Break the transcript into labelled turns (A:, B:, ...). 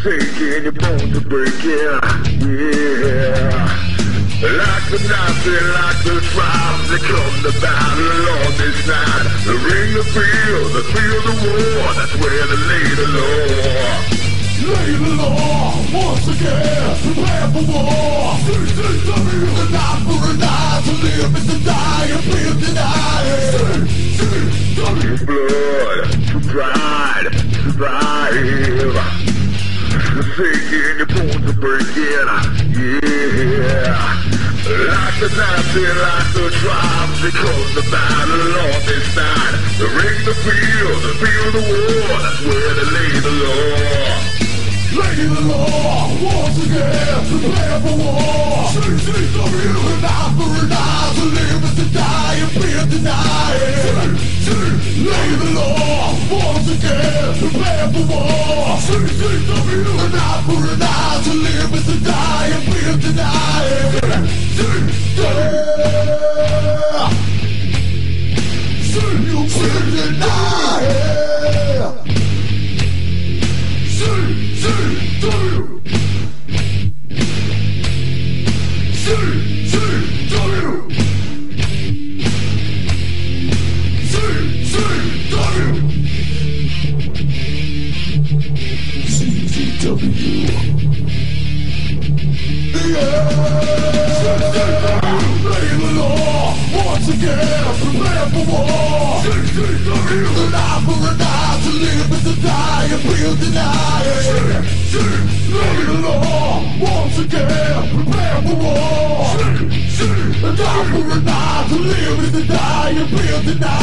A: Shaking your bones are breaking, yeah. Like the Nazi, like the tribes, they come to battle on this night. The ring, the feel the war, that's where they lay the law. Lay the law, once again, prepare for war. CZW, the night for a night, to live is to die, and feel denied. CZW, blood, to pride, survive. Shaking your bones are breaking, yeah. Like the Nazi, like the tribes, they come to battle on this night. The ring, the feel the war, that's where they lay the law. Lay the law, once again, prepare for war. CZW, an eye for an eye, to live is to die, and fear denied. Lay the law, once again, prepare for war. CZW, an eye for an eye, to live is to die, and fear denied. You fear denied. CZW, CZW, CZW, CZW. Lay the law, once again, prepare for war. CZW, an eye for an eye, to live is to die, and feel denied. Lay the law, once again, prepare for war. An eye for an eye, to live is to die, and feel denied.